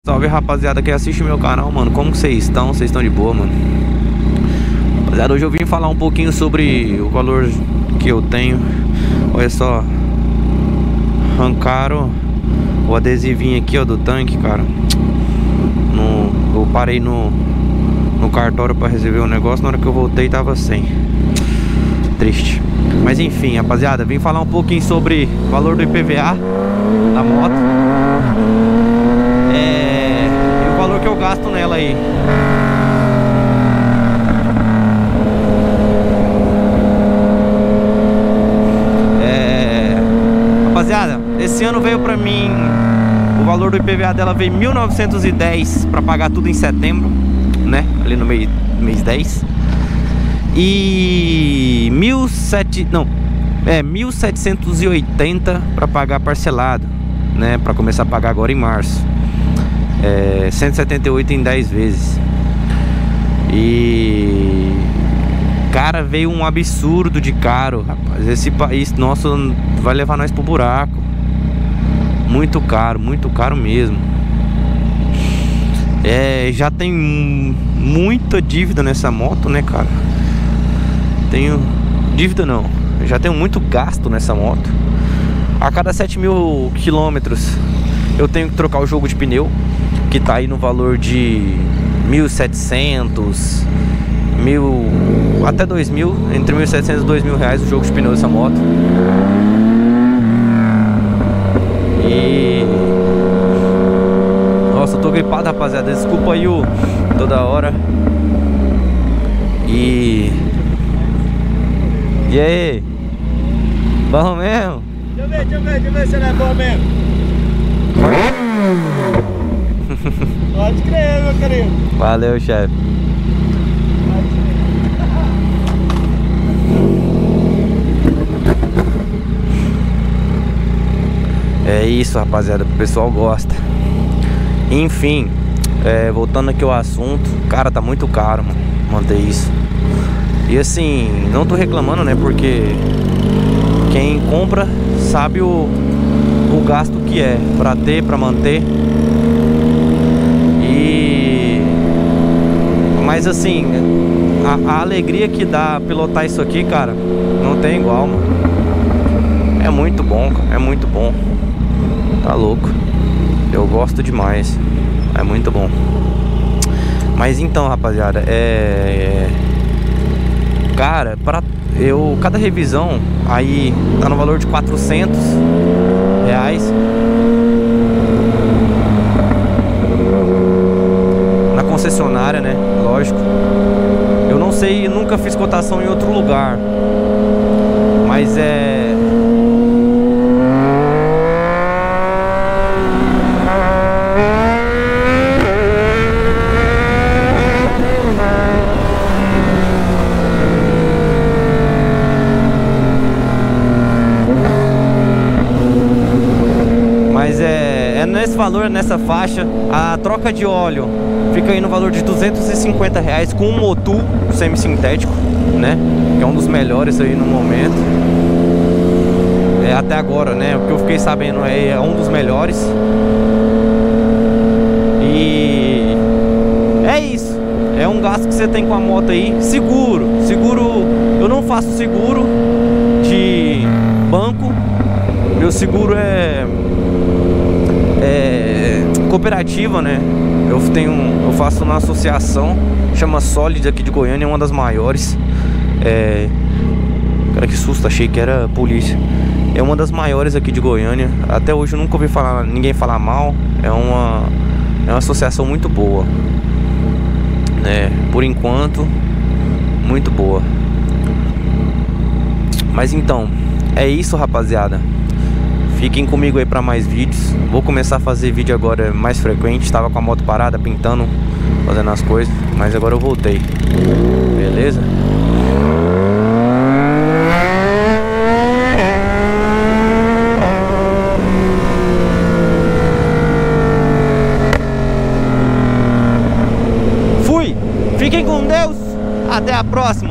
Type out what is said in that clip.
Salve, rapaziada que assiste meu canal, mano. Como vocês estão? Vocês estão de boa, mano? Rapaziada, hoje eu vim falar um pouquinho sobre o valor que eu tenho. Olha só, arrancaram o adesivinho aqui, ó, do tanque, cara. Eu parei no cartório pra resolver um negócio. Na hora que eu voltei tava sem. Triste. Mas enfim, rapaziada, vim falar um pouquinho sobre o valor do IPVA da moto. E o valor que eu gasto nela aí. Rapaziada, esse ano veio pra mim, o valor do IPVA dela veio 1.910 pra pagar tudo em setembro, né? Ali no mês 10. E 1.780 para pagar parcelado, né? Para começar a pagar agora em março. 178 em 10 vezes. E cara, veio um absurdo de caro, rapaz. Esse país nosso vai levar nós pro buraco. Muito caro mesmo. Já tem muita dívida nessa moto, né, cara? Tenho dívida não, já tenho muito gasto nessa moto. A cada 7.000 quilômetros eu tenho que trocar o jogo de pneu, que tá aí no valor de 1.700, até 2.000, entre 1.700 e 2.000 reais o jogo de pneu dessa moto. E nossa, eu tô gripado, rapaziada, desculpa aí toda hora. E aí? Bom mesmo? Deixa eu ver se não é bom mesmo. Pode crer, meu querido. Valeu, chefe. É isso, rapaziada, o pessoal gosta. Enfim, voltando aqui ao assunto, cara, tá muito caro, mano, manter isso. E assim, não tô reclamando, né? Porque quem compra sabe o gasto que é pra ter, pra manter. Mas assim, a alegria que dá pilotar isso aqui, cara, não tem igual, mano. É muito bom, cara, é muito bom. Tá louco. Eu gosto demais. É muito bom. Mas então, rapaziada, cara, cada revisão aí tá no valor de 400 reais. Na concessionária, né? Lógico. Eu não sei, nunca fiz cotação em outro lugar. Mas nesse valor, nessa faixa. A troca de óleo fica aí no valor de 250 reais com um Motul semi-sintético, né? Que é um dos melhores aí no momento. Até agora, né? O que eu fiquei sabendo é um dos melhores. E é isso. É um gasto que você tem com a moto aí. Seguro, eu não faço seguro de banco. Meu seguro é cooperativa, né? Eu faço uma associação, chama Solid aqui de Goiânia, é uma das maiores. Cara, que susto, achei que era polícia. É uma das maiores aqui de Goiânia. Até hoje eu nunca ouvi ninguém falar mal. É uma associação muito boa, por enquanto, muito boa. Mas então, é isso, rapaziada. Fiquem comigo aí pra mais vídeos. Vou começar a fazer vídeo agora mais frequente. Tava com a moto parada, pintando, fazendo as coisas. Mas agora eu voltei. Beleza? Fui! Fiquem com Deus! Até a próxima!